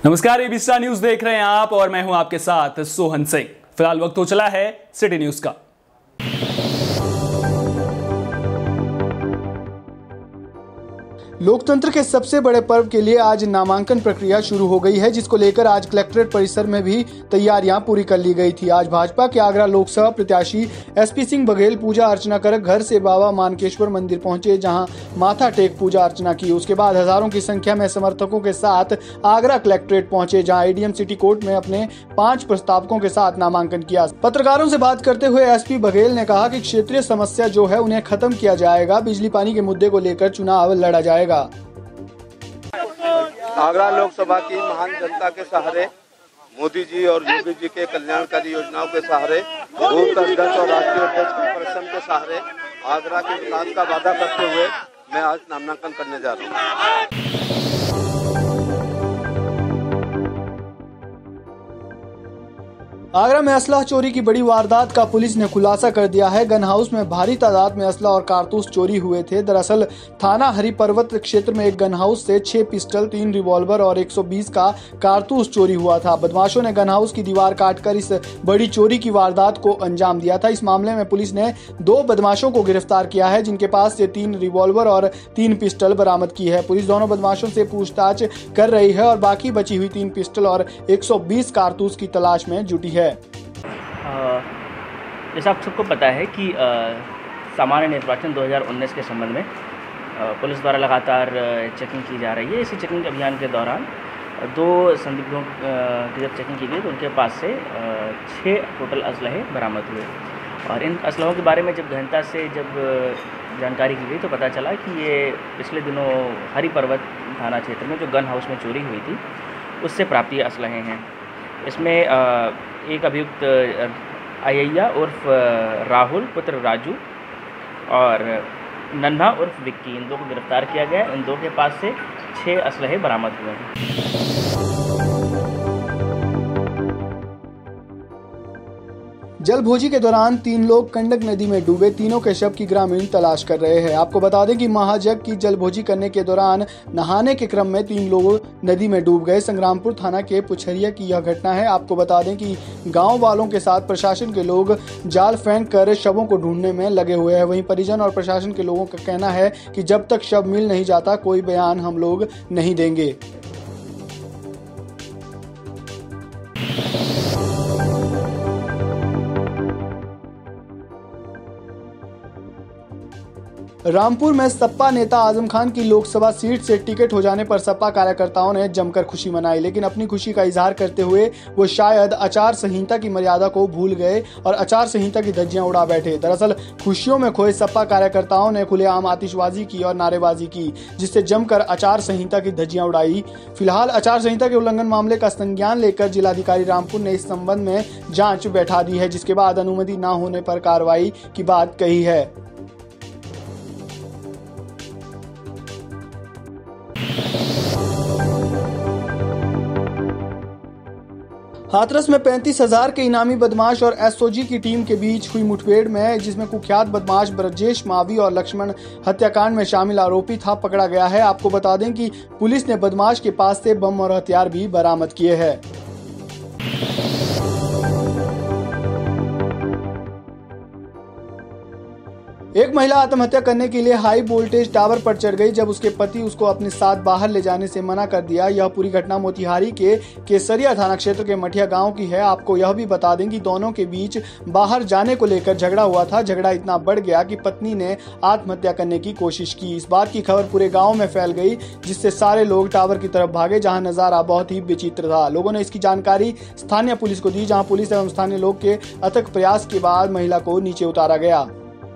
नमस्कार, ABC star news देख रहे हैं आप और मैं हूं आपके साथ सोहन सिंह। फिलहाल वक्त हो चला है सिटी न्यूज का। लोकतंत्र के सबसे बड़े पर्व के लिए आज नामांकन प्रक्रिया शुरू हो गई है, जिसको लेकर आज कलेक्ट्रेट परिसर में भी तैयारियां पूरी कर ली गई थी। आज भाजपा के आगरा लोकसभा प्रत्याशी एसपी सिंह बघेल पूजा अर्चना कर घर से बाबा मानकेश्वर मंदिर पहुंचे, जहां माथा टेक पूजा अर्चना की। उसके बाद हजारों की संख्या में समर्थकों के साथ आगरा कलेक्ट्रेट पहुंचे, जहां एडीएम सिटी कोर्ट में अपने 5 प्रस्तावकों के साथ नामांकन किया। पत्रकारों से बात करते हुए एसपी बघेल ने कहा कि क्षेत्रीय समस्या जो है उन्हें खत्म किया जाएगा, बिजली पानी के मुद्दे को लेकर चुनाव लड़ा जाएगा। आगरा लोकसभा की महान जनता के सहारे, मोदी जी और योगी जी के कल्याणकारी योजनाओं के सहारे, बूथ अध्यक्ष और राष्ट्रीय अध्यक्ष के परिश्रम के सहारे आगरा के विकास का वादा करते हुए मैं आज नामांकन करने जा रहा हूँ। आगरा में असला चोरी की बड़ी वारदात का पुलिस ने खुलासा कर दिया है। गन हाउस में भारी तादाद में असला और कारतूस चोरी हुए थे। दरअसल थाना हरि पर्वत क्षेत्र में एक गन हाउस से 6 पिस्टल, 3 रिवॉल्वर और 120 का कारतूस चोरी हुआ था। बदमाशों ने गन हाउस की दीवार काटकर इस बड़ी चोरी की वारदात को अंजाम दिया था। इस मामले में पुलिस ने 2 बदमाशों को गिरफ्तार किया है, जिनके पास से 3 रिवॉल्वर और 3 पिस्टल बरामद की है। पुलिस दोनों बदमाशों से पूछताछ कर रही है और बाकी बची हुई 3 पिस्टल और 120 कारतूस की तलाश में जुटी है। जैसा आप सबको पता है कि सामान्य निर्वाचन 2019 के संबंध में पुलिस द्वारा लगातार चेकिंग की जा रही है। इसी चेकिंग अभियान के दौरान 2 संदिग्धों की जब चेकिंग की गई तो उनके पास से 6 टोटल असलहे बरामद हुए। और इन असलहों के बारे में जब गहनता से जब जानकारी की गई तो पता चला कि ये पिछले दिनों हरि पर्वत थाना क्षेत्र में जो गन हाउस में चोरी हुई थी उससे प्राप्त ये असलहे हैं। इसमें एक अभियुक्त अय्या उर्फ राहुल पुत्र राजू और नन्हा उर्फ विक्की, इन 2 को गिरफ्तार किया गया। इन 2 के पास से 6 असलहे बरामद हुए हैं। जलभोजी के दौरान 3 लोग गंडक नदी में डूबे। तीनों के शव की ग्रामीण तलाश कर रहे हैं। आपको बता दें कि महाजग की जलभोजी करने के दौरान नहाने के क्रम में 3 लोग नदी में डूब गए। संग्रामपुर थाना के पुछरिया की यह घटना है। आपको बता दें कि गांव वालों के साथ प्रशासन के लोग जाल फेंक कर शवों को ढूंढने में लगे हुए हैं। वहीं परिजन और प्रशासन के लोगों का कहना है कि जब तक शव मिल नहीं जाता कोई बयान हम लोग नहीं देंगे। रामपुर में सपा नेता आजम खान की लोकसभा सीट से टिकट हो जाने पर सपा कार्यकर्ताओं ने जमकर खुशी मनाई, लेकिन अपनी खुशी का इजहार करते हुए वो शायद आचार संहिता की मर्यादा को भूल गए और आचार संहिता की धज्जियां उड़ा बैठे। दरअसल खुशियों में खोए सपा कार्यकर्ताओं ने खुलेआम आतिशबाजी की और नारेबाजी की, जिससे जमकर आचार संहिता की धज्जियां उड़ाई। फिलहाल आचार संहिता के उल्लंघन मामले का संज्ञान लेकर जिलाधिकारी रामपुर ने इस संबंध में जांच बैठा दी है, जिसके बाद अनुमति न होने पर कार्रवाई की बात कही है। हाथरस में 35,000 के इनामी बदमाश और एसओजी की टीम के बीच हुई मुठभेड़ में, जिसमें कुख्यात बदमाश ब्रजेश मावी और लक्ष्मण हत्याकांड में शामिल आरोपी था पकड़ा गया है। आपको बता दें कि पुलिस ने बदमाश के पास से बम और हथियार भी बरामद किए हैं। एक महिला आत्महत्या करने के लिए हाई वोल्टेज टावर पर चढ़ गई, जब उसके पति उसको अपने साथ बाहर ले जाने से मना कर दिया। यह पूरी घटना मोतिहारी के केसरिया थाना क्षेत्र के मठिया गांव की है। आपको यह भी बता दें कि दोनों के बीच बाहर जाने को लेकर झगड़ा हुआ था। झगड़ा इतना बढ़ गया कि पत्नी ने आत्महत्या करने की कोशिश की। इस बात की खबर पूरे गाँव में फैल गई, जिससे सारे लोग टावर की तरफ भागे, जहाँ नजारा बहुत ही विचित्र था। लोगों ने इसकी जानकारी स्थानीय पुलिस को दी, जहाँ पुलिस एवं स्थानीय लोग के अथक प्रयास के बाद महिला को नीचे उतारा गया।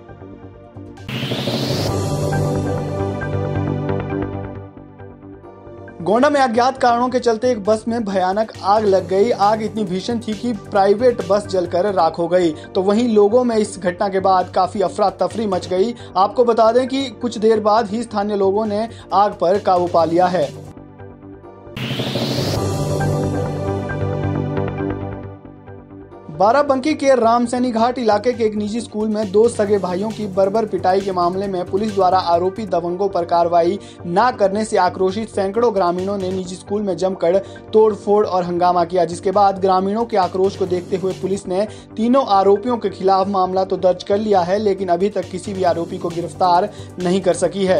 गोंडा में अज्ञात कारणों के चलते एक बस में भयानक आग लग गई। आग इतनी भीषण थी कि प्राइवेट बस जलकर राख हो गई। तो वहीं लोगों में इस घटना के बाद काफी अफरा तफरी मच गई। आपको बता दें कि कुछ देर बाद ही स्थानीय लोगों ने आग पर काबू पा लिया है। बाराबंकी के रामसैनी घाट इलाके के एक निजी स्कूल में दो सगे भाइयों की बर्बर पिटाई के मामले में पुलिस द्वारा आरोपी दबंगों पर कार्रवाई न करने से आक्रोशित सैकड़ों ग्रामीणों ने निजी स्कूल में जमकर तोड़फोड़ और हंगामा किया, जिसके बाद ग्रामीणों के आक्रोश को देखते हुए पुलिस ने तीनों आरोपियों के खिलाफ मामला तो दर्ज कर लिया है, लेकिन अभी तक किसी भी आरोपी को गिरफ्तार नहीं कर सकी है।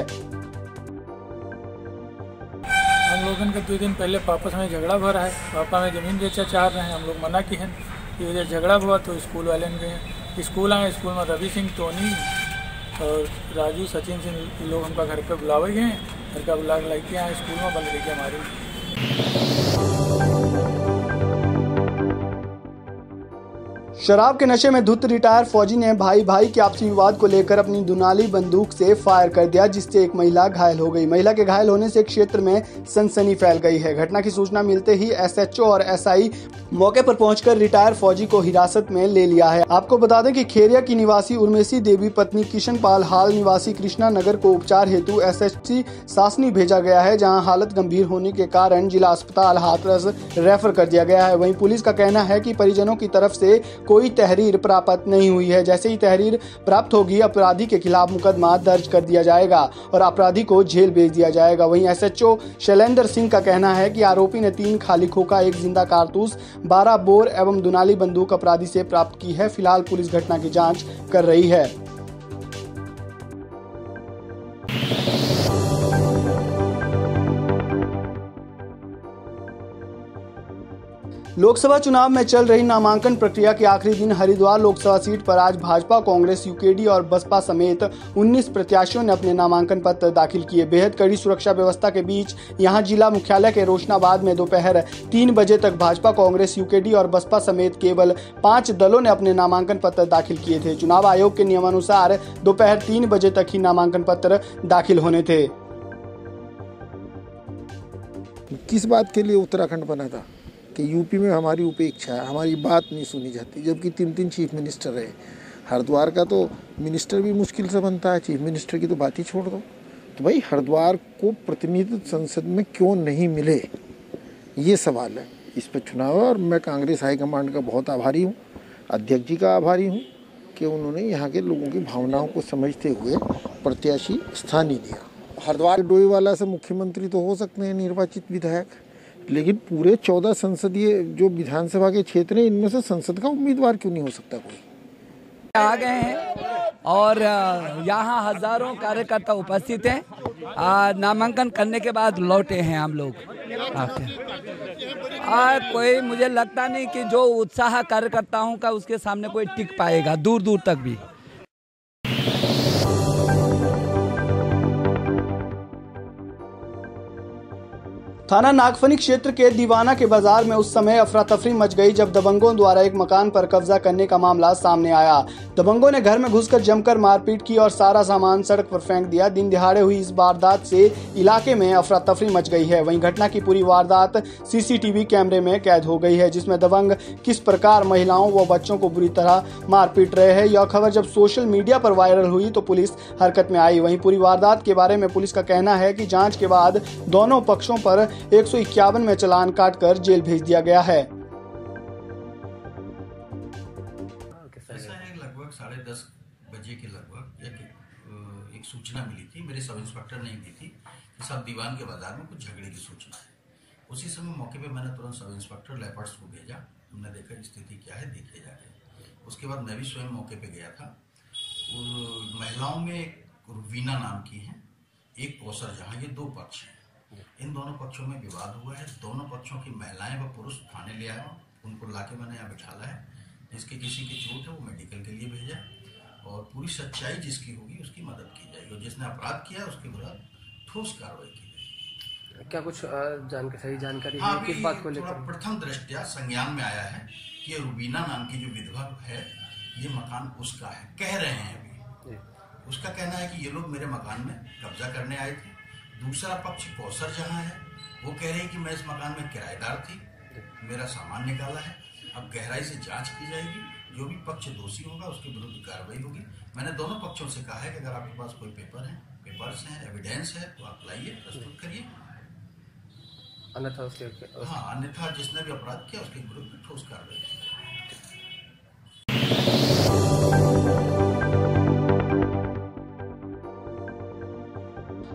हम लोगों का 2 दिन पहले आपस में झगड़ा हुआ है। पापा में ज़मीन बेचा चाह रहे हैं, हम लोग मना किए हैं। ये वजह झगड़ा हुआ तो स्कूल वाले ने गए, स्कूल आए, स्कूल में रवि सिंह, टोनी और राजू, सचिन सिंह, ये लोग उनका घर पे बुलावे गए। घर का बुला के लेके आए, स्कूल में बंद लेके हमारी। शराब के नशे में धुत रिटायर फौजी ने भाई भाई के आपसी विवाद को लेकर अपनी दुनाली बंदूक से फायर कर दिया, जिससे एक महिला घायल हो गई। महिला के घायल होने से क्षेत्र में सनसनी फैल गई है। घटना की सूचना मिलते ही एसएचओ और एसआई मौके पर पहुंचकर रिटायर फौजी को हिरासत में ले लिया है। आपको बता दें कि खेरिया की निवासी उर्मेशी देवी पत्नी किशन पाल हाल निवासी कृष्णा नगर को उपचार हेतु एसएससी सासनी भेजा गया है, जहां हालत गंभीर होने के कारण जिला अस्पताल हाथरस रेफर कर दिया गया है। वहीं पुलिस का कहना है कि परिजनों की तरफ से कोई तहरीर प्राप्त नहीं हुई है। जैसे ही तहरीर प्राप्त होगी, अपराधी के खिलाफ मुकदमा दर्ज कर दिया जाएगा और अपराधी को जेल भेज दिया जाएगा। वहीं एसएचओ शैलेंद्र सिंह का कहना है कि आरोपी ने 3 खाली खोखा, 1 जिंदा कारतूस, 12 बोर एवं दुनाली बंदूक अपराधी से प्राप्त की है। फिलहाल पुलिस घटना की जांच कर रही है। लोकसभा चुनाव में चल रही नामांकन प्रक्रिया के आखिरी दिन हरिद्वार लोकसभा सीट पर आज भाजपा, कांग्रेस, यूकेडी और बसपा समेत 19 प्रत्याशियों ने अपने नामांकन पत्र दाखिल किए। बेहद कड़ी सुरक्षा व्यवस्था के बीच यहां जिला मुख्यालय के रोशनाबाद में दोपहर 3 बजे तक भाजपा, कांग्रेस, यूकेडी और बसपा समेत केवल 5 दलों ने अपने नामांकन पत्र दाखिल किए थे। चुनाव आयोग के नियमानुसार दोपहर 3 बजे तक ही नामांकन पत्र दाखिल होने थे। किस बात के लिए उत्तराखंड बना था कि यूपी में हमारी उपेक्षा है, हमारी बात नहीं सुनी जाती, जबकि 3 चीफ मिनिस्टर रहे। हरिद्वार का तो मिनिस्टर भी मुश्किल से बनता है, चीफ मिनिस्टर की तो बात ही छोड़ दो। तो भाई हरिद्वार को प्रतिनिधित्व संसद में क्यों नहीं मिले, ये सवाल है। इस पर चुनाव है और मैं कांग्रेस हाईकमांड का बहुत आभारी हूँ, अध्यक्ष जी का आभारी हूँ कि उन्होंने यहाँ के लोगों की भावनाओं को समझते हुए प्रत्याशी स्थान ही दिया। हरिद्वार डोईवाला से मुख्यमंत्री तो हो सकते हैं निर्वाचित विधायक, लेकिन पूरे 14 संसदीय जो विधानसभा के क्षेत्र हैं, इनमें से संसद का उम्मीदवार क्यों नहीं हो सकता कोई? आ गए हैं और यहाँ हजारों कार्यकर्ता उपस्थित हैं। नामांकन करने के बाद लौटे हैं हम लोग। कोई मुझे लगता नहीं कि जो उत्साह कार्यकर्ताओं का उसके सामने कोई टिक पाएगा दूर दूर तक भी। थाना नागफनी क्षेत्र के दीवाना के बाजार में उस समय अफरा तफरी मच गई जब दबंगों द्वारा एक मकान पर कब्जा करने का मामला सामने आया। दबंगों ने घर में घुसकर जमकर मारपीट की और सारा सामान सड़क पर फेंक दिया। दिन दिहाड़े हुई इस वारदात से इलाके में अफरा तफरी मच गई है। वहीं घटना की पूरी वारदात सीसीटीवी कैमरे में कैद हो गई है, जिसमें दबंग किस प्रकार महिलाओं व बच्चों को बुरी तरह मार पीट रहे हैं। यह खबर जब सोशल मीडिया पर वायरल हुई तो पुलिस हरकत में आई। वहीं पूरी वारदात के बारे में पुलिस का कहना है कि जांच के बाद दोनों पक्षों पर 151 में चालान काटकर जेल भेज दिया गया है। ऐसा है, लगभग 10:30 बजे के लगभग एक सूचना मिली थी, मेरे सब इंस्पेक्टर ने दी थी कि सब दीवान के बाजार में कुछ झगड़े की सूचना है। उसी समय मौके पे मैंने तुरंत सब इंस्पेक्टर लेपर्ड्स को भेजा। हमने देखा स्थिति क्या है, देखिए जाके। उसके बाद मैं भी स्वयं मौके पे गया था। महिलाओं में एक रुवीना नाम की है, एक कौसर जहाँ, ये 2 पक्ष हैं। इन दोनों पक्षों में विवाद हुआ है। दोनों पक्षों की महिलाएं व पुरुष थाने ले आए, उनको लाके मैंने यहाँ बिठाला है। जिसके किसी की चोट है वो मेडिकल के लिए भेजा और पूरी सच्चाई जिसकी होगी उसकी मदद की जाएगी और जिसने अपराध किया उसके विरुद्ध ठोस कार्रवाई की जाएगी। क्या कुछ सही जानकारी है किस बात को लेकर? प्रथम दृष्टया संज्ञान में आया है कि रुबीना नाम की जो विधवा है, ये मकान उसका है, कह रहे हैं अभी। उसका कहना है कि ये लोग मेरे मकान में कब्जा करने आए थे। दूसरा पक्ष कौसर जहाँ है, वो कह रहे हैं कि मैं इस मकान में किराएदार थी, मेरा सामान निकाला है। अब गहराई से जांच की जाएगी, जो भी पक्ष दोषी होगा उसके विरुद्ध कार्रवाई होगी। मैंने दोनों पक्षों से कहा है कि अगर आपके पास कोई पेपर्स हैं, एविडेंस है तो आप लाइए, प्रस्तुत करिए। अन्यथा जिसने भी अपराध किया उसके विरुद्ध ठोस कार्रवाई की।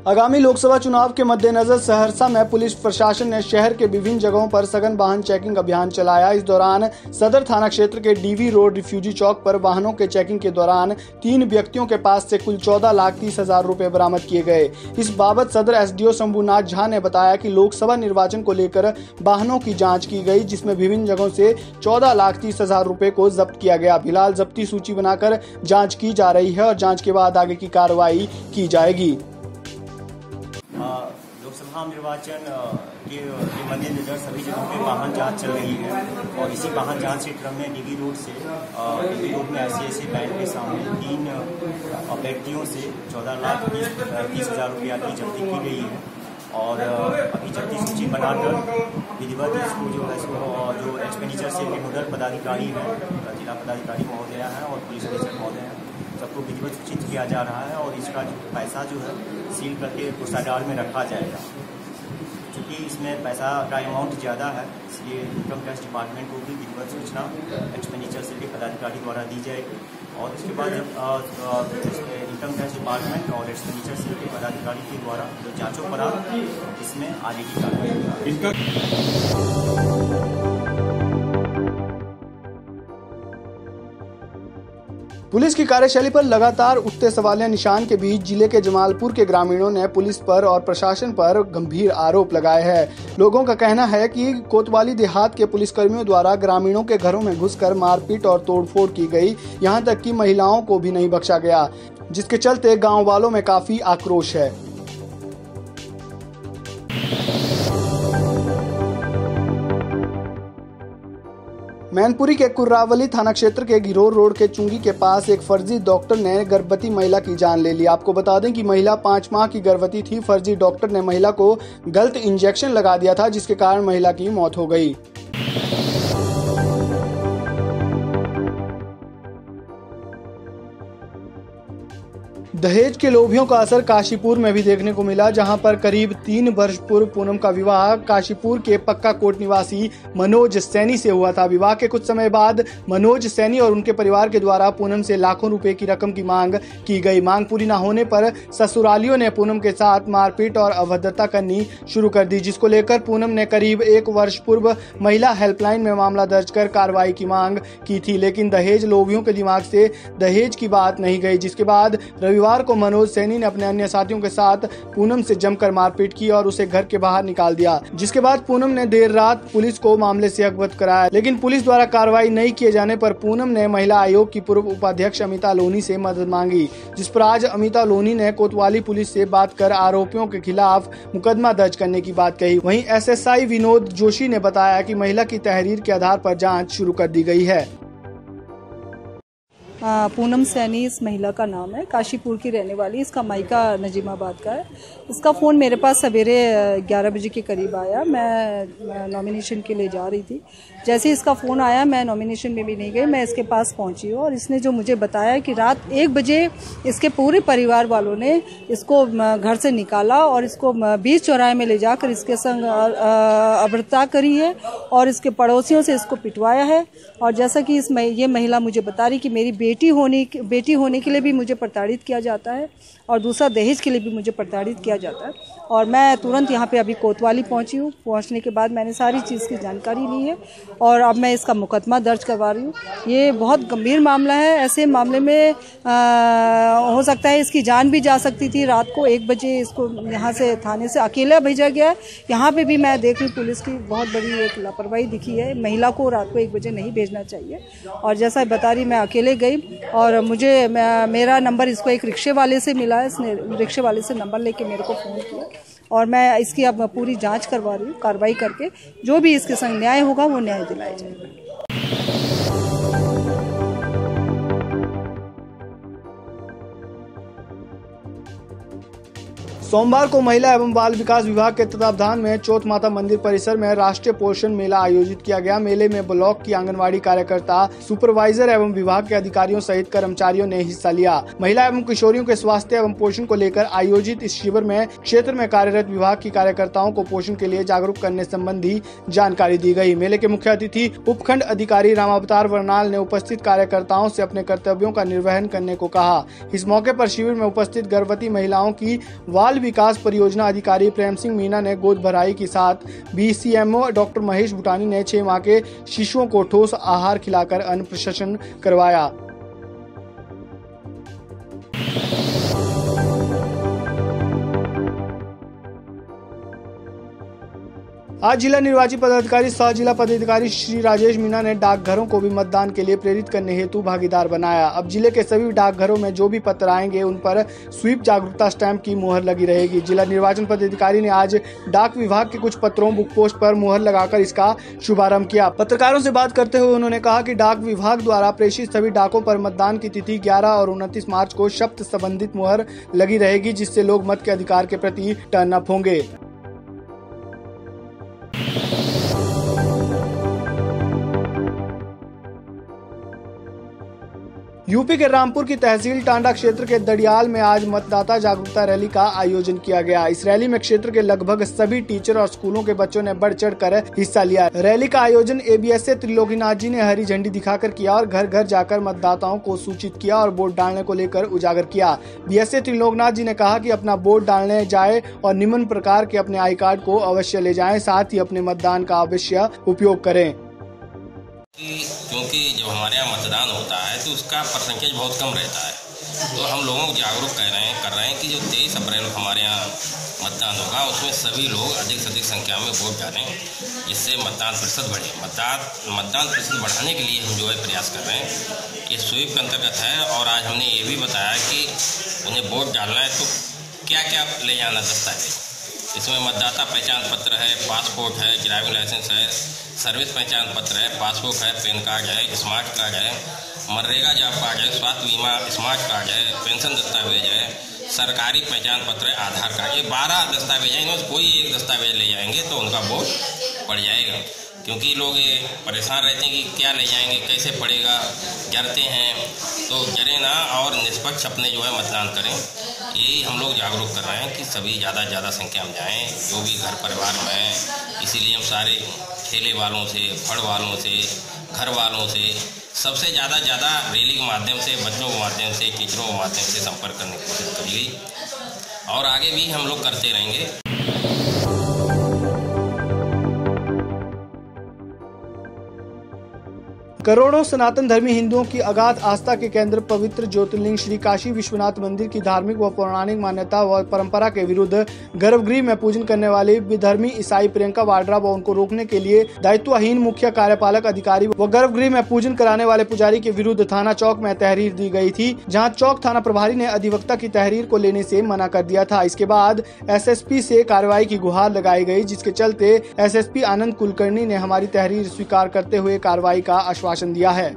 आगामी लोकसभा चुनाव के मद्देनजर सहरसा में पुलिस प्रशासन ने शहर के विभिन्न जगहों पर सघन वाहन चेकिंग अभियान चलाया। इस दौरान सदर थाना क्षेत्र के डीवी रोड रिफ्यूजी चौक पर वाहनों के चेकिंग के दौरान 3 व्यक्तियों के पास से कुल 14,30,000 रुपए बरामद किए गए। इस बाबत सदर एसडीओ शंभुनाथ झा ने बताया कि लोकसभा निर्वाचन को लेकर वाहनों की जाँच की गई, जिसमें विभिन्न जगहों से 14,30,000 रुपए को जब्त किया गया। फिलहाल जब्ती सूची बनाकर जाँच की जा रही है और जाँच के बाद आगे की कार्रवाई की जाएगी। लोकसभा निर्वाचन के मद्देनजर सभी जगहों पे वाहन जांच चल रही है और इसी वाहन जांच के क्रम में डीवी रोड में ऐसे बैंक के सामने 3 व्यक्तियों से 14,30,000 रुपया की जब्ती की गई है और अभी जब्ती सूची बनाकर विधिवत इसको जो एक्सपेंडिचर से नोडल पदाधिकारी हैं, जिला पदाधिकारी महोदया हैं और पुलिस अधीक्षक महोदय हैं, सबको विधिवत सूचित किया जा रहा है और इसका जो पैसा जो है सील करके कोषागार में रखा जाएगा। क्योंकि इसमें पैसा का अमाउंट ज़्यादा है, इसलिए इनकम टैक्स डिपार्टमेंट को भी विधिवत सूचना एक्सपेंडिचर से पदाधिकारी द्वारा दी जाएगी और इसके बाद जब इनकम टैक्स डिपार्टमेंट और एक्सपेंडिचर से पदाधिकारी के द्वारा जो जाँचों पर इसमें आगे की कार्रवाई। पुलिस की कार्यशैली पर लगातार उठते सवालिया निशान के बीच जिले के जमालपुर के ग्रामीणों ने पुलिस पर और प्रशासन पर गंभीर आरोप लगाए हैं। लोगों का कहना है कि कोतवाली देहात के पुलिसकर्मियों द्वारा ग्रामीणों के घरों में घुसकर मारपीट और तोड़फोड़ की गई, यहां तक कि महिलाओं को भी नहीं बख्शा गया, जिसके चलते गाँव वालों में काफी आक्रोश है। मैनपुरी के कुर्रावली थाना क्षेत्र के गिरोर रोड के चुंगी के पास एक फर्जी डॉक्टर ने गर्भवती महिला की जान ले ली। आपको बता दें कि महिला 5 माह की गर्भवती थी। फर्जी डॉक्टर ने महिला को गलत इंजेक्शन लगा दिया था, जिसके कारण महिला की मौत हो गई। दहेज के लोभियों का असर काशीपुर में भी देखने को मिला, जहां पर करीब 3 वर्ष पूर्व पूनम का विवाह काशीपुर के पक्का कोट निवासी मनोज सैनी से हुआ था। विवाह के कुछ समय बाद मनोज सैनी और उनके परिवार के द्वारा पूनम से लाखों रुपए की रकम की मांग की गई। मांग पूरी न होने पर ससुरालियों ने पूनम के साथ मारपीट और अभद्रता करनी शुरू कर दी, जिसको लेकर पूनम ने करीब 1 वर्ष पूर्व महिला हेल्पलाइन में मामला दर्ज कर कार्रवाई की मांग की थी, लेकिन दहेज लोभियों के दिमाग से दहेज की बात नहीं गई। जिसके बाद रविवार को मनोज सैनी ने अपने अन्य साथियों के साथ पूनम से जमकर मारपीट की और उसे घर के बाहर निकाल दिया, जिसके बाद पूनम ने देर रात पुलिस को मामले से अवगत कराया, लेकिन पुलिस द्वारा कार्रवाई नहीं किए जाने पर पूनम ने महिला आयोग की पूर्व उपाध्यक्ष अमिता लोनी से मदद मांगी, जिस पर आज अमिता लोनी ने कोतवाली पुलिस से बात कर आरोपियों के खिलाफ मुकदमा दर्ज करने की बात कही। वहीं एसएसआई विनोद जोशी ने बताया कि महिला की तहरीर के आधार पर जाँच शुरू कर दी गई है। पूनम सैनी इस महिला का नाम है, काशीपुर की रहने वाली। इसका मायका नजीमाबाद का है। इसका फ़ोन मेरे पास सवेरे 11 बजे के करीब आया। मैं नॉमिनेशन के लिए जा रही थी। जैसे इसका फ़ोन आया, मैं नॉमिनेशन में भी नहीं गई, मैं इसके पास पहुंची हूँ और इसने जो मुझे बताया कि रात 1 बजे इसके पूरे परिवार वालों ने इसको घर से निकाला और इसको बीच चौराहे में ले जाकर इसके संग अभद्रता करी है और इसके पड़ोसियों से इसको पिटवाया है। और जैसा कि ये महिला मुझे बता रही कि मेरी बेटी होने के लिए भी मुझे प्रताड़ित किया जाता है और दूसरा दहेज के लिए भी मुझे प्रताड़ित किया जाता है। और मैं तुरंत यहाँ पे अभी कोतवाली पहुँची हूँ। पहुँचने के बाद मैंने सारी चीज़ की जानकारी ली है और अब मैं इसका मुकदमा दर्ज करवा रही हूँ। ये बहुत गंभीर मामला है। ऐसे मामले में हो सकता है इसकी जान भी जा सकती थी। रात को 1 बजे इसको यहाँ से थाने से अकेला भेजा गया है। यहाँ पे भी मैं देख रही हूँ पुलिस की बहुत बड़ी एक लापरवाही दिखी है। महिला को रात को 1 बजे नहीं भेजना चाहिए। और जैसा बता रही, मैं अकेले गई और मेरा नंबर इसको एक रिक्शे वाले से मिला है। इसने रिक्शे वाले से नंबर लेके मेरे को फ़ोन किया और मैं इसकी अब पूरी जांच करवा रही हूँ। कार्रवाई करके जो भी इसके संग न्याय होगा वो न्याय दिलाया जाएगा। सोमवार को महिला एवं बाल विकास विभाग के तत्वावधान में चौथ माता मंदिर परिसर में राष्ट्रीय पोषण मेला आयोजित किया गया। मेले में ब्लॉक की आंगनवाड़ी कार्यकर्ता, सुपरवाइजर एवं विभाग के अधिकारियों सहित कर्मचारियों ने हिस्सा लिया। महिला एवं किशोरियों के स्वास्थ्य एवं पोषण को लेकर आयोजित इस शिविर में क्षेत्र में कार्यरत विभाग की कार्यकर्ताओं को पोषण के लिए जागरूक करने संबंधी जानकारी दी गई। मेले के मुख्य अतिथि उपखंड अधिकारी रामावतार वर्नाल ने उपस्थित कार्यकर्ताओं से अपने कर्तव्यों का निर्वहन करने को कहा। इस मौके पर शिविर में उपस्थित गर्भवती महिलाओं की बाल विकास परियोजना अधिकारी प्रेम सिंह मीना ने गोद भराई के साथ BCMO डॉक्टर महेश भूटानी ने 6 माह के शिशुओं को ठोस आहार खिलाकर अन्नप्राशन करवाया। आज जिला निर्वाची पदाधिकारी सह जिला पदाधिकारी श्री राजेश मीना ने डाकघरों को भी मतदान के लिए प्रेरित करने हेतु भागीदार बनाया। अब जिले के सभी डाकघरों में जो भी पत्र आएंगे उन पर स्वीप जागरूकता स्टैंप की मुहर लगी रहेगी। जिला निर्वाचन पदाधिकारी ने आज डाक विभाग के कुछ पत्रों बुक पोस्ट पर मुहर लगाकर इसका शुभारंभ किया। पत्रकारों से बात करते हुए उन्होंने कहा कि डाक विभाग द्वारा प्रेषित सभी डाकों पर मतदान की तिथि 11 और 29 मार्च को शब्द संबंधित मुहर लगी रहेगी, जिससे लोग मत के अधिकार के प्रति टर्न अप होंगे। यूपी के रामपुर की तहसील टांडा क्षेत्र के दड़ियाल में आज मतदाता जागरूकता रैली का आयोजन किया गया। इस रैली में क्षेत्र के लगभग सभी टीचर और स्कूलों के बच्चों ने बढ़ चढ़ कर हिस्सा लिया। रैली का आयोजन ABSA त्रिलोकीनाथ जी ने हरी झंडी दिखाकर किया और घर घर जाकर मतदाताओं को सूचित किया और वोट डालने को लेकर उजागर किया। BSA त्रिलोकीनाथ जी ने कहा कि अपना वोट डालने जाए और निम्न प्रकार के अपने आई कार्ड को अवश्य ले जाएं, साथ ही अपने मतदान का अवश्य उपयोग करें। क्योंकि जब हमारे यहाँ मतदान होता है तो उसका परसेंटेज बहुत कम रहता है, तो हम लोगों को जागरूक कर रहे हैं कि जो 23 अप्रैल को हमारे यहाँ मतदान होगा उसमें सभी लोग अधिक से अधिक संख्या में वोट डालें, जिससे मतदान प्रतिशत बढ़े। मतदान प्रतिशत बढ़ाने के लिए हम जो है प्रयास कर रहे हैं। ये स्वीप के अंतर्गत है और आज हमने ये भी बताया कि उन्हें वोट डालना है तो क्या क्या ले जाना दस्तावेज। इसमें मतदाता पहचान पत्र है, पासपोर्ट है, ड्राइविंग लाइसेंस है, सर्विस पहचान पत्र है, पासबुक है, पैन कार्ड है, स्मार्ट कार्ड है, मनरेगा जॉब कार्ड है, स्वास्थ्य बीमा स्मार्ट कार्ड है, पेंशन दस्तावेज है, सरकारी पहचान पत्र है, आधार कार्ड। ये 12 दस्तावेज हैं। इनमें कोई एक दस्तावेज ले जाएंगे तो उनका वोट पड़ जाएगा, क्योंकि लोग ये परेशान रहते हैं कि क्या ले जाएंगे, कैसे पड़ेगा, डरते हैं। तो डरे ना और निष्पक्ष अपने जो है मतदान करें। यही हम लोग जागरूक कर रहे हैं कि सभी ज़्यादा संख्या में जाएं, जो भी घर परिवार में हैं। इसीलिए हम सारे ठेले वालों से, फड़ वालों से, घर वालों से सबसे ज़्यादा रैली के माध्यम से, बच्चों के माध्यम से, टीचरों के माध्यम से संपर्क करने की कोशिश करी गई और आगे भी हम लोग करते रहेंगे। करोड़ों सनातन धर्मी हिंदुओं की अगाध आस्था के केंद्र पवित्र ज्योतिर्लिंग श्री काशी विश्वनाथ मंदिर की धार्मिक व पौराणिक मान्यता व परंपरा के विरुद्ध गर्भगृह में पूजन करने वाली विधर्मी ईसाई प्रियंका वाड्रा व उनको रोकने के लिए दायित्वहीन मुख्य कार्यपालक अधिकारी व गर्भगृह में पूजन कराने वाले पुजारी के विरुद्ध थाना चौक में तहरीर दी गई थी, जहाँ चौक थाना प्रभारी ने अधिवक्ता की तहरीर को लेने से मना कर दिया था। इसके बाद SSP से कार्रवाई की गुहार लगाई गई, जिसके चलते SSP आनंद कुलकर्णी ने हमारी तहरीर स्वीकार करते हुए कार्रवाई का आश्वासन दिया है।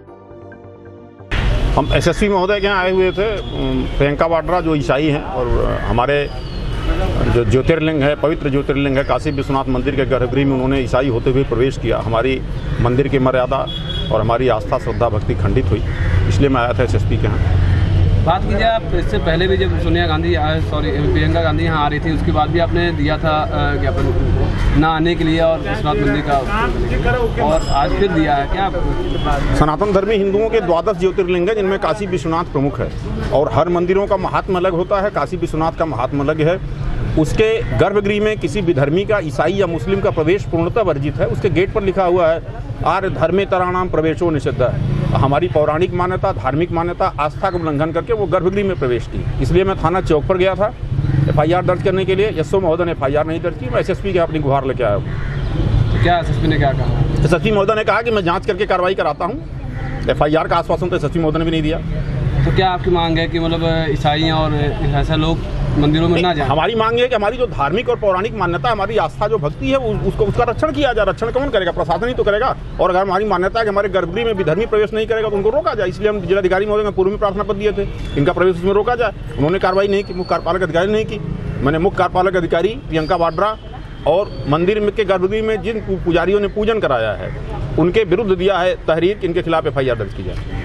हम SSP महोदय के यहाँ आए हुए थे। प्रियंका वाड्रा जो ईसाई हैं और हमारे जो ज्योतिर्लिंग है, पवित्र ज्योतिर्लिंग है काशी विश्वनाथ मंदिर के गर्भगृह में उन्होंने ईसाई होते हुए प्रवेश किया। हमारी मंदिर की मर्यादा और हमारी आस्था श्रद्धा भक्ति खंडित हुई, इसलिए मैं आया था SSP के यहाँ। बात कीजिए आप, इससे पहले भी जब प्रियंका गांधी यहाँ आ रही थी, उसके बाद भी आपने दिया था ज्ञापन ना आने के लिए और विश्वनाथ मंदिर का, और आज फिर दिया है क्या? सनातन धर्मी हिंदुओं के 12 ज्योतिर्लिंग है, जिनमें काशी विश्वनाथ प्रमुख है और हर मंदिरों का महात्म अलग होता है। काशी विश्वनाथ का महात्म अलग है। उसके गर्भगृह में किसी विधर्मी का, ईसाई या मुस्लिम का प्रवेश पूर्णतः वर्जित है। उसके गेट पर लिखा हुआ है आर्य धर्मेतराणाम प्रवेशो निषिद्ध। हमारी पौराणिक मान्यता, धार्मिक मान्यता, आस्था का उल्लंघन करके वो गर्भगृह में प्रवेश की। इसलिए मैं थाना चौक पर गया था FIR दर्ज करने के लिए। SO महोदय ने FIR नहीं दर्ज की। मैं SSP के अपनी गुहार लेके आया हूँ। तो क्या SSP ने क्या कहा? SSP महोदय ने कहा कि मैं जाँच करके कार्रवाई कराता हूँ। FIR का आश्वासन तो SSP महोदय ने भी नहीं दिया। तो क्या आपकी मांग है कि मतलब ईसाई और ऐसा लोग मंदिरों में ना जाए? हमारी मांग है कि हमारी जो धार्मिक और पौराणिक मान्यता, हमारी आस्था जो भक्ति है, उसका रक्षण किया जाए। रक्षण कौन करेगा? प्रशासन ही तो करेगा। और अगर हमारी मान्यता है कि हमारे गर्भगृह में विधर्मी प्रवेश नहीं करेगा तो उनको रोका जाए। इसलिए हम जिलाधिकारी महोदय ने पूर्व में प्रार्थना पत्र दिए थे, इनका प्रवेश उसमें रोका जाए। उन्होंने कार्रवाई नहीं की, मुख्य कार्यपालक अधिकारी ने नहीं की। मैंने मुख्य कार्यपालक अधिकारी प्रियंका वाड्रा और मंदिर के गर्भगृह में जिन पुजारियों ने पूजन कराया है उनके विरुद्ध दिया है तहरीर कि इनके खिलाफ FIR दर्ज की जाए।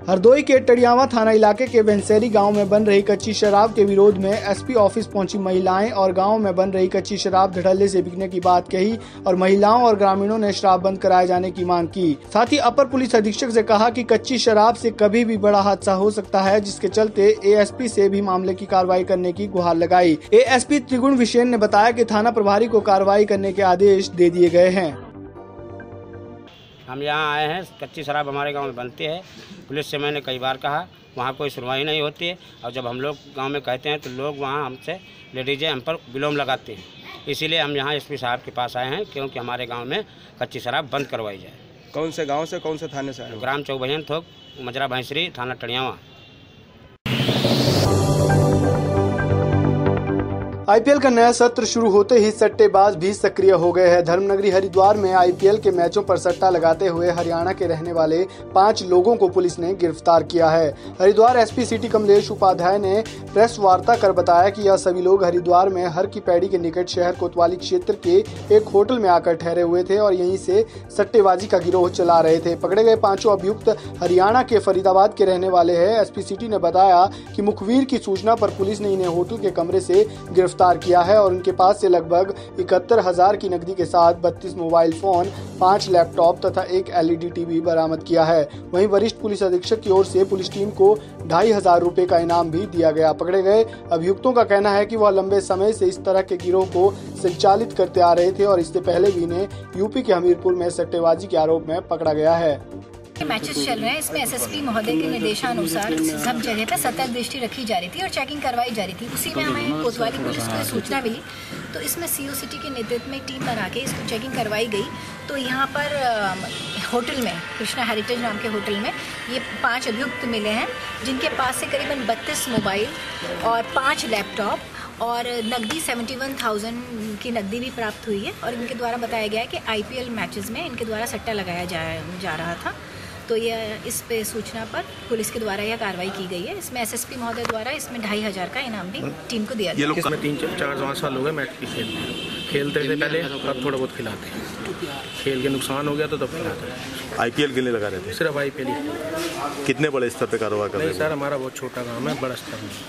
हरदोई के टड़ियावा थाना इलाके के बेंसेरी गांव में बन रही कच्ची शराब के विरोध में एसपी ऑफिस पहुंची महिलाएं और गांव में बन रही कच्ची शराब धड़ल्ले से बिकने की बात कही और महिलाओं और ग्रामीणों ने शराब बंद कराए जाने की मांग की। साथ ही अपर पुलिस अधीक्षक से कहा कि कच्ची शराब से कभी भी बड़ा हादसा हो सकता है, जिसके चलते एएसपी से भी मामले की कार्रवाई करने की गुहार लगाई। एएसपी त्रिगुण विशेन ने बताया कि थाना प्रभारी को कार्रवाई करने के आदेश दे दिए गए हैं। हम यहाँ आए हैं, कच्ची शराब हमारे गांव में बनती है। पुलिस से मैंने कई बार कहा, वहाँ कोई सुनवाई नहीं होती है और जब हम लोग गांव में कहते हैं तो लोग वहाँ हमसे लेडीजें हम पर विलोम लगाते हैं। इसीलिए हम यहाँ एसपी साहब के पास आए हैं क्योंकि हमारे गांव में कच्ची शराब बंद करवाई जाए। कौन से गांव से, कौन से थाने से आए? ग्राम चौबहिन थोक, मजरा भैंसरी, थाना टड़ियावा। आईपीएल का नया सत्र शुरू होते ही सट्टेबाज भी सक्रिय हो गए हैं। धर्मनगरी हरिद्वार में आईपीएल के मैचों पर सट्टा लगाते हुए हरियाणा के रहने वाले 5 लोगों को पुलिस ने गिरफ्तार किया है। हरिद्वार एसपी सिटी कमलेश उपाध्याय ने प्रेस वार्ता कर बताया कि यह सभी लोग हरिद्वार में हर की पैड़ी के निकट शहर कोतवाली क्षेत्र के एक होटल में आकर ठहरे हुए थे और यहीं से सट्टेबाजी का गिरोह चला रहे थे। पकड़े गए 5 अभियुक्त हरियाणा के फरीदाबाद के रहने वाले हैं। एसपी सिटी ने बताया कि मुखबिर की सूचना पर पुलिस ने इन्हें होटल के कमरे से गिरफ्तार किया है और उनके पास से लगभग 71,000 की नकदी के साथ 32 मोबाइल फोन, 5 लैपटॉप तथा एक एलईडी टीवी बरामद किया है। वहीं वरिष्ठ पुलिस अधीक्षक की ओर से पुलिस टीम को 2,500 रुपए का इनाम भी दिया गया। पकड़े गए अभियुक्तों का कहना है कि वह लंबे समय से इस तरह के गिरोह को संचालित करते आ रहे थे और इससे पहले भी इन्हें यूपी के हमीरपुर में सट्टेबाजी के आरोप में पकड़ा गया है। मैचेस चल रहे हैं, इसमें एसएसपी महोदय के निर्देशानुसार सब जगह पर सतर्क दृष्टि रखी जा रही थी और चेकिंग करवाई जा रही थी। उसी में हमें कोतवाली पुलिस को सूचना मिली तो इसमें सीओ सिटी के नेतृत्व में टीम बना के इसको चेकिंग करवाई गई। तो यहाँ पर होटल में, कृष्णा हेरिटेज नाम के होटल में ये 5 अभियुक्त मिले हैं जिनके पास से करीबन 32 मोबाइल और 5 लैपटॉप और नकदी 71,000 की नकदी भी प्राप्त हुई है और इनके द्वारा बताया गया है कि आईपीएल मैचेस में इनके द्वारा सट्टा लगाया जा रहा था। तो यह इस पे सूचना पर पुलिस के द्वारा यह कार्रवाई की गई है। इसमें एसएसपी महोदय द्वारा इसमें 2,500 का इनाम भी टीम को दिया गया। ये लोग 3-4 साल हो गए मैच की खेलते थे पहले, अब थोड़ा बहुत खिलाते हैं। खेल के नुकसान हो गया तो तब खिलाते हैं। आईपीएल के लिए लगा रहे थे? सिर्फ आईपीएल ही। कितने बड़े स्तर पे कारोबार कर रहे हैं? नहीं सर, हमारा बहुत छोटा काम है, बड़ा स्तर में।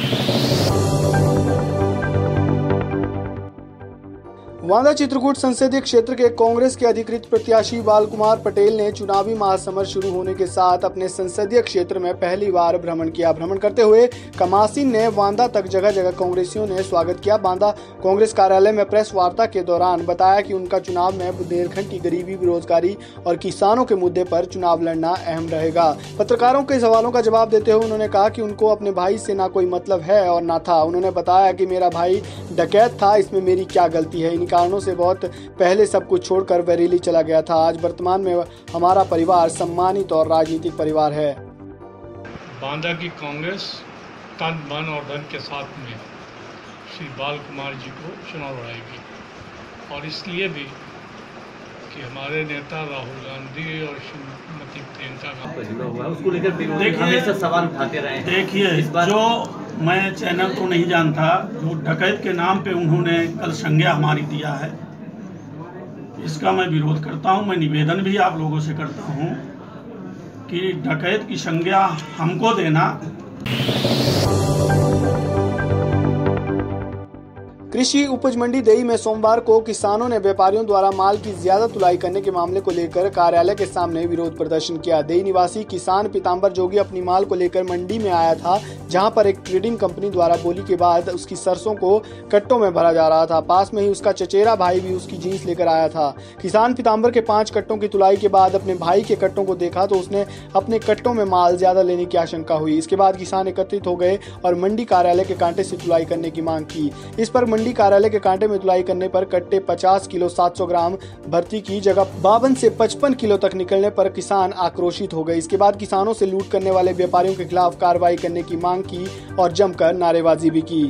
वांदा चित्रकूट संसदीय क्षेत्र के कांग्रेस के अधिकृत प्रत्याशी बाल कुमार पटेल ने चुनावी महासमर शुरू होने के साथ अपने संसदीय क्षेत्र में पहली बार भ्रमण किया। भ्रमण करते हुए कमासीन ने वांदा तक जगह जगह कांग्रेसियों ने स्वागत किया। वांदा कांग्रेस कार्यालय में प्रेस वार्ता के दौरान बताया कि उनका चुनाव में बुंदेलखंड की गरीबी, बेरोजगारी और किसानों के मुद्दे पर चुनाव लड़ना अहम रहेगा। पत्रकारों के सवालों का जवाब देते हुए उन्होंने कहा कि उनको अपने भाई से ना कोई मतलब है और ना था। उन्होंने बताया कि मेरा भाई डकैत था, इसमें मेरी क्या गलती है। इन कारणों से बहुत पहले सब कुछ छोड़कर बरेली चला गया था। आज वर्तमान में हमारा परिवार सम्मानित और राजनीतिक परिवार है। बांदा की कांग्रेस तन मन और धन के साथ में श्री बाल कुमार जी को चुनाव लड़ाएगी और इसलिए भी कि हमारे नेता राहुल गांधी और श्रीमती प्रियंका उसको लेकर हमेशा सवाल उठाते रहे। देखिए, जो मैं चैनल तो नहीं जानता, जो डकैत के नाम पे उन्होंने कल संज्ञा हमारी दिया है, इसका मैं विरोध करता हूं। मैं निवेदन भी आप लोगों से करता हूं कि डकैत की संज्ञा हमको देना। कृषि उपज मंडी देई में सोमवार को किसानों ने व्यापारियों द्वारा माल की ज्यादा तुलाई करने के मामले को लेकर कार्यालय के सामने विरोध प्रदर्शन किया। देई निवासी किसान पीताम्बर जोगी अपनी माल को लेकर मंडी में आया था, जहां पर एक ट्रेडिंग कंपनी द्वारा बोली के बाद उसकी सरसों को कट्टों में भरा जा रहा था। पास में ही उसका चचेरा भाई भी उसकी जींस लेकर आया था। किसान पीताम्बर के 5 कट्टों की तुलाई के बाद अपने भाई के कट्टों को देखा तो उसने अपने कट्टों में माल ज्यादा लेने की आशंका हुई। इसके बाद किसान एकत्रित हो गए और मंडी कार्यालय के कांटे से तुलाई करने की मांग की। इस पर मंडी कार्यालय के कांटे में तुलाई करने पर कट्टे 50 किलो 700 ग्राम भर्ती की जगह 52 से 55 किलो तक निकलने पर किसान आक्रोशित हो गए। इसके बाद किसानों से लूट करने वाले व्यापारियों के खिलाफ कार्रवाई करने की मांग की और जमकर नारेबाजी भी की।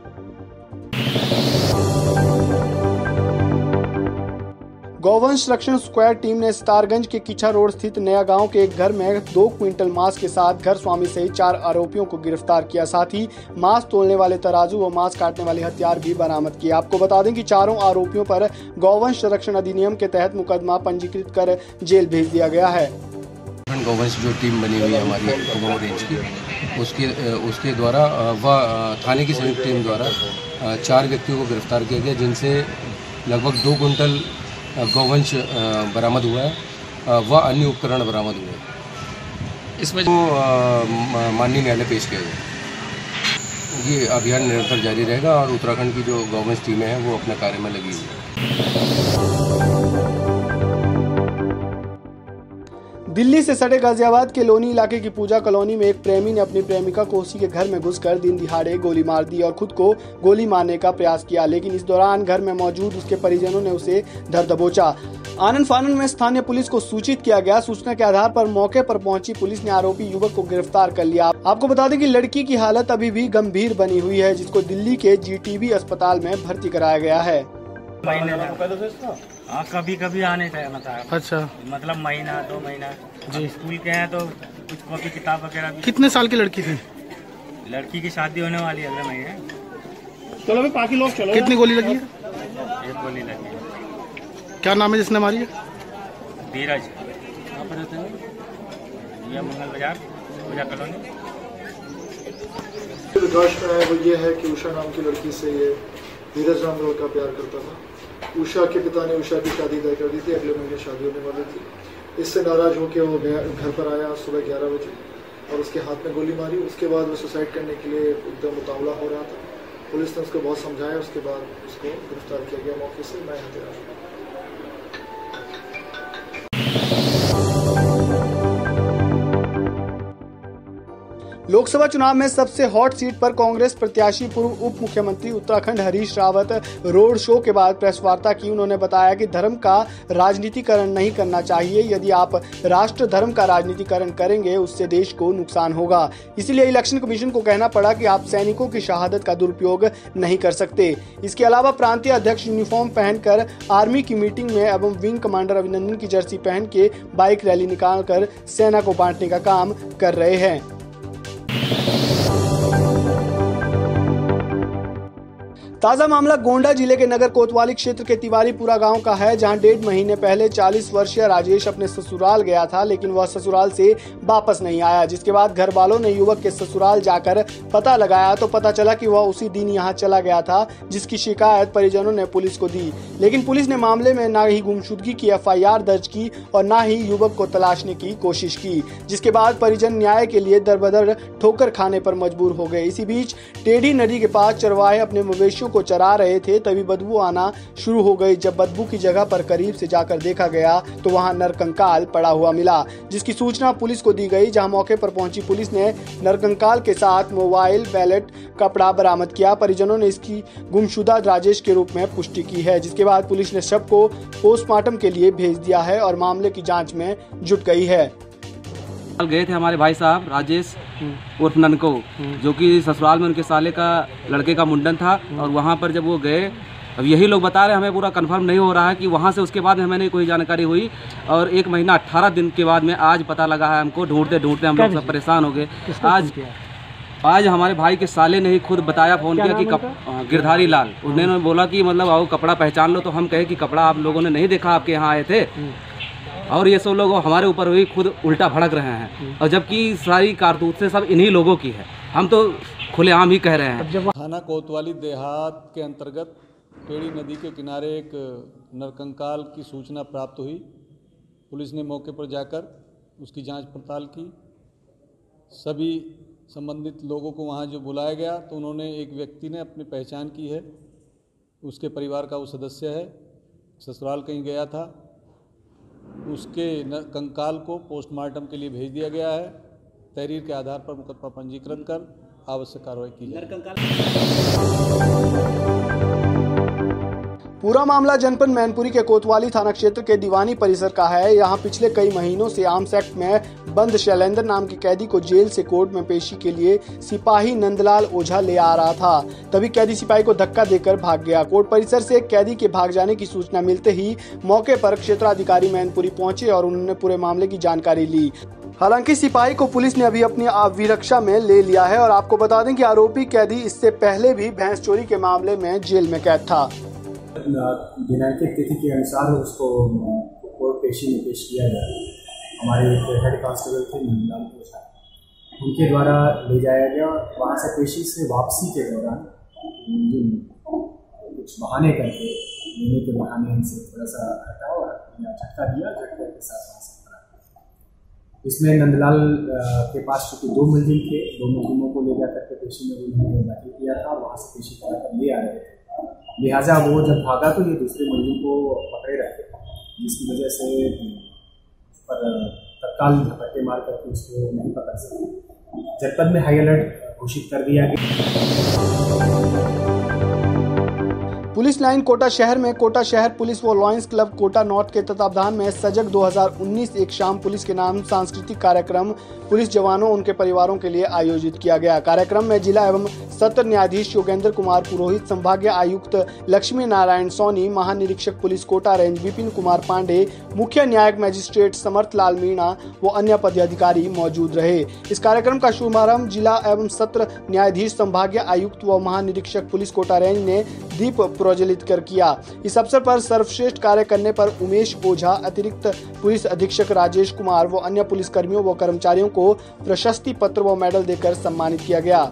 गौवंश रक्षण स्क्वाड टीम ने सितारगंज के किछा रोड स्थित नया गांव के एक घर में 2 क्विंटल मांस के साथ घर स्वामी सहित 4 आरोपियों को गिरफ्तार किया। साथ ही मांस तोलने वाले तराजू व मांस काटने वाले हथियार भी बरामद किए। आपको बता दें कि चारों आरोपियों पर गौवंश संरक्षण अधिनियम के तहत मुकदमा पंजीकृत कर जेल भेज दिया गया है। गौवंश जो टीम बनी हुई है हमारी कुमाऊं रेंज की, उसके द्वारा व थाने की संयुक्त टीम द्वारा 4 व्यक्तियों को गिरफ्तार किया गया, जिनसे लगभग 2 कुंटल गौवंश बरामद हुआ है व अन्य उपकरण बरामद हुए। इसमें जो माननीय न्यायालय पेश किया गया। ये अभियान निरंतर जारी रहेगा और उत्तराखंड की जो गौवंश टीमें हैं वो अपने कार्य में लगी हुई है। दिल्ली से सटे गाजियाबाद के लोनी इलाके की पूजा कॉलोनी में एक प्रेमी ने अपनी प्रेमिका को उसी के घर में घुसकर दिन दिहाड़े गोली मार दी और खुद को गोली मारने का प्रयास किया, लेकिन इस दौरान घर में मौजूद उसके परिजनों ने उसे धर दबोचा। आनन फानन में स्थानीय पुलिस को सूचित किया गया। सूचना के आधार पर मौके पर पहुंची पुलिस ने आरोपी युवक को गिरफ्तार कर लिया। आपको बता दें कि लड़की की हालत अभी भी गंभीर बनी हुई है, जिसको दिल्ली के जीटीबी अस्पताल में भर्ती कराया गया है। कभी कभी आने का मतलब। अच्छा, मतलब महीना 2 महीना जी। स्कूल के हैं तो कुछ कॉपी किताब वगैरह भी। कितने साल की लड़की थी? लड़की की शादी होने वाली है अगले महीने। चलो भी बाकी लोग चलो। कितनी गोली लगी है? 1 गोली लगी है। क्या नाम है जिसने मारी है? धीरज। कहाँ पर रहते हैं? ये मंगल बाजार पूजा कॉलोनी। वो ये है कि उषा नाम की लड़की से ये धीरज नाम लड़का प्यार करता था। उषा के पिता ने उषा की शादी तय कर दी थी, अगले महीने शादी होने वाली थी। इससे नाराज होकर वो घर पर आया सुबह 11 बजे और उसके हाथ में गोली मारी। उसके बाद वो सुसाइड करने के लिए एकदम उतावला हो रहा था। पुलिस ने उसको बहुत समझाया, उसके बाद उसको गिरफ्तार किया गया मौके से। मैं हथियार लोकसभा चुनाव में सबसे हॉट सीट पर कांग्रेस प्रत्याशी पूर्व उप मुख्यमंत्री उत्तराखंड हरीश रावत रोड शो के बाद प्रेस वार्ता की। उन्होंने बताया कि धर्म का राजनीतिकरण नहीं करना चाहिए। यदि आप राष्ट्र धर्म का राजनीतिकरण करेंगे उससे देश को नुकसान होगा। इसीलिए इलेक्शन कमीशन को कहना पड़ा कि आप सैनिकों की शहादत का दुरुपयोग नहीं कर सकते। इसके अलावा प्रांतीय अध्यक्ष यूनिफॉर्म पहनकर आर्मी की मीटिंग में एवं विंग कमांडर अभिनंदन की जर्सी पहन के बाइक रैली निकालकर सेना को बांटने का काम कर रहे हैं। ताजा मामला गोंडा जिले के नगर कोतवाली क्षेत्र के तिवारीपुरा गांव का है, जहां 1.5 महीने पहले 40 वर्षीय राजेश अपने ससुराल गया था, लेकिन वह ससुराल से वापस नहीं आया। जिसके बाद घर वालों ने युवक के ससुराल जाकर पता लगाया तो पता चला कि वह उसी दिन यहां चला गया था, जिसकी शिकायत परिजनों ने पुलिस को दी। लेकिन पुलिस ने मामले में न ही गुमशुदगी की FIR दर्ज की और न ही युवक को तलाशने की कोशिश की, जिसके बाद परिजन न्याय के लिए दरबदर ठोकर खाने पर मजबूर हो गए। इसी बीच टेढ़ी नदी के पास चरवाहे अपने मवेशियों को चरा रहे थे, तभी बदबू आना शुरू हो गई। जब बदबू की जगह पर करीब से जाकर देखा गया तो वहां नरकंकाल पड़ा हुआ मिला, जिसकी सूचना पुलिस को दी गई। जहां मौके पर पहुंची पुलिस ने नरकंकाल के साथ मोबाइल, वैलेट, कपड़ा बरामद किया। परिजनों ने इसकी गुमशुदा राजेश के रूप में पुष्टि की है, जिसके बाद पुलिस ने शव को पोस्टमार्टम के लिए भेज दिया है और मामले की जाँच में जुट गई है। गए थे हमारे भाई साहब राजेश उर्फ ननको, जो कि ससुराल में उनके साले का लड़के का मुंडन था, और वहाँ पर जब वो गए, अब यही लोग बता रहे हैं, हमें पूरा कंफर्म नहीं हो रहा है कि वहाँ से उसके बाद हमें नहीं कोई जानकारी हुई। और 1 महीना 18 दिन के बाद में आज पता लगा है हमको। ढूंढते ढूंढते हम लोग सब परेशान हो गए। आज हमारे भाई के साले ने ही खुद बताया, फ़ोन किया कि गिरधारी लाल, उन्होंने बोला कि मतलब आओ कपड़ा पहचान लो। तो हम कहे कि कपड़ा आप लोगों ने नहीं देखा, आपके यहाँ आए थे, और ये सब लोग हमारे ऊपर भी खुद उल्टा भड़क रहे हैं, और जबकि सारी कारतूत से सब इन्हीं लोगों की है। हम तो खुलेआम ही कह रहे हैं। थाना कोतवाली देहात के अंतर्गत टेढ़ी नदी के किनारे एक नरकंकाल की सूचना प्राप्त हुई। पुलिस ने मौके पर जाकर उसकी जांच पड़ताल की। सभी संबंधित लोगों को वहां जो बुलाया गया तो उन्होंने, एक व्यक्ति ने अपनी पहचान की है, उसके परिवार का वो सदस्य है, ससुराल कहीं गया था। उसके कंकाल को पोस्टमार्टम के लिए भेज दिया गया है। तहरीर के आधार पर मुकदमा पंजीकृत कर आवश्यक कार्रवाई की जाएगी। पूरा मामला जनपद मैनपुरी के कोतवाली थाना क्षेत्र के दीवानी परिसर का है। यहाँ पिछले कई महीनों से आर्म्स एक्ट में बंद शैलेंद्र नाम के कैदी को जेल से कोर्ट में पेशी के लिए सिपाही नंदलाल ओझा ले आ रहा था। तभी कैदी सिपाही को धक्का देकर भाग गया। कोर्ट परिसर से कैदी के भाग जाने की सूचना मिलते ही मौके पर क्षेत्राधिकारी मैनपुरी पहुंचे और उन्होंने पूरे मामले की जानकारी ली। हालांकि सिपाही को पुलिस ने अभी अपनी अभिरक्षा में ले लिया है। और आपको बता दें कि आरोपी कैदी इससे पहले भी भैंस चोरी के मामले में जेल में कैद था। दिनांकित तिथि के अनुसार उसको कोर्ट पेशी में पेश किया गया। हमारे एक हेड कांस्टेबल थे नंदलाल कोशा, उनके द्वारा ले जाया गया। वहाँ से पेशी से वापसी के दौरान कुछ बहाने करके लेने के बहाने इनसे थोड़ा सा हटा और झटका दिया, झटके के साथ वहाँ से पड़ा। इसमें नंदलाल के पास चूँकि 2 मुलजिम थे, 2 मुलजिमों को ले जा करके पेशी में उन्होंने दाखिल किया था और वहाँ से पेशी करा कर ले आ रहे थे। लिहाजा वो जब भागा तो ये दूसरे मुलजिम को पकड़े रहते, जिसकी वजह से पर तत्काल झपट्टे मार करके उसको नहीं पकड़ सके। जनपद में हाई अलर्ट घोषित कर दिया गया। पुलिस लाइन कोटा शहर में कोटा शहर पुलिस व लॉयंस क्लब कोटा नॉर्थ के तत्वावधान में सजग 2019 एक शाम पुलिस के नाम सांस्कृतिक कार्यक्रम पुलिस जवानों उनके परिवारों के लिए आयोजित किया गया। कार्यक्रम में जिला एवं सत्र न्यायाधीश योगेंद्र कुमार पुरोहित, संभागीय आयुक्त लक्ष्मी नारायण सोनी, महानिरीक्षक पुलिस कोटा रेंज विपिन कुमार पांडे, मुख्य न्यायिक मजिस्ट्रेट समर्थ लाल मीणा व अन्य पदाधिकारी मौजूद रहे। इस कार्यक्रम का शुभारंभ जिला एवं सत्र न्यायाधीश, संभागीय आयुक्त व महानिरीक्षक पुलिस कोटा रेंज ने दीप प्रज्वलित कर किया। इस अवसर पर सर्वश्रेष्ठ कार्य करने पर उमेश ओझा, अतिरिक्त पुलिस अधीक्षक राजेश कुमार व अन्य पुलिस कर्मियों व कर्मचारियों को प्रशस्ति पत्र व मेडल देकर सम्मानित किया गया।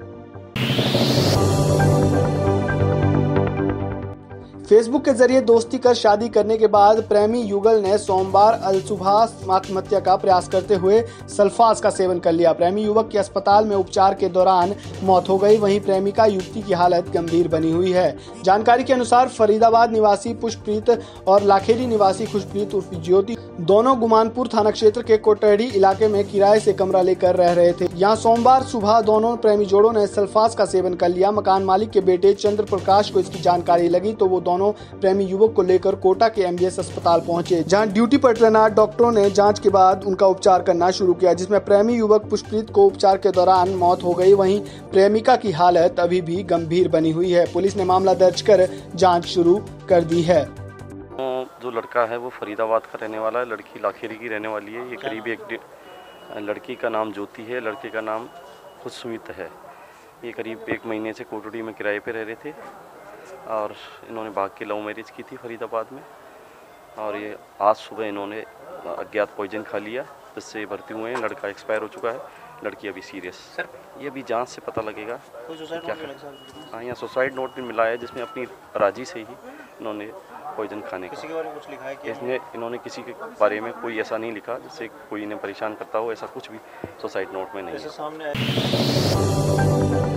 फेसबुक के जरिए दोस्ती कर शादी करने के बाद प्रेमी युगल ने सोमवार अलसुबह आत्महत्या का प्रयास करते हुए सल्फास का सेवन कर लिया। प्रेमी युवक की अस्पताल में उपचार के दौरान मौत हो गई, वहीं प्रेमिका युवती की हालत गंभीर बनी हुई है। जानकारी के अनुसार फरीदाबाद निवासी पुष्पप्रीत और लाखेरी निवासी खुशप्रीत उर्फ ज्योति दोनों गुमानपुर थाना क्षेत्र के कोटहड़ी इलाके में किराए से कमरा लेकर रह रहे थे। यहाँ सोमवार सुबह दोनों प्रेमी जोड़ों ने सल्फास का सेवन कर लिया। मकान मालिक के बेटे चंद्र प्रकाश को इसकी जानकारी लगी तो वो दोनों प्रेमी युवक को लेकर कोटा के एमबीएस अस्पताल पहुंचे, जहां ड्यूटी पर तैनात डॉक्टरों ने जांच के बाद उनका उपचार करना शुरू किया, जिसमें प्रेमी युवक पुष्पप्रीत को उपचार के दौरान मौत हो गई। वहीं प्रेमिका की हालत अभी भी गंभीर बनी हुई है। पुलिस ने मामला दर्ज कर जांच शुरू कर दी है। जो लड़का है वो फरीदाबाद का रहने वाला है, लड़की लाखेरी की रहने वाली है। ये करीब लड़की का नाम ज्योति है, लड़के का नाम खुशस्मित है। ये करीब 1 महीने से कोटड़ी में किराए पे रह रहे थे और इन्होंने भाग के लव मैरिज की थी फरीदाबाद में, और ये आज सुबह इन्होंने अज्ञात पॉइजन खा लिया, जिससे भर्ती हुए हैं। लड़का एक्सपायर हो चुका है, लड़की अभी सीरियस। सर ये अभी जांच से पता लगेगा क्या। हाँ, यहाँ सुसाइड नोट भी मिला है, जिसमें अपनी राजी से ही इन्होंने पॉइजन खाने का। किसी के बारे में कुछ लिखा है क्या? इन्होंने किसी के बारे में कोई ऐसा नहीं लिखा जिससे कोई इन्हें परेशान करता हो, ऐसा कुछ भी सुसाइड नोट में नहीं है।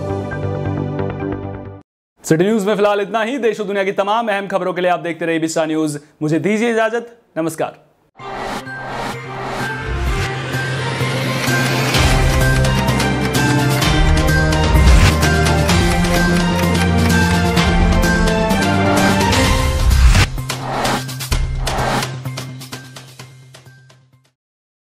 सिटी न्यूज में फिलहाल इतना ही। देश और दुनिया की तमाम अहम खबरों के लिए आप देखते रहिए बिस्सा न्यूज। मुझे दीजिए इजाजत, नमस्कार।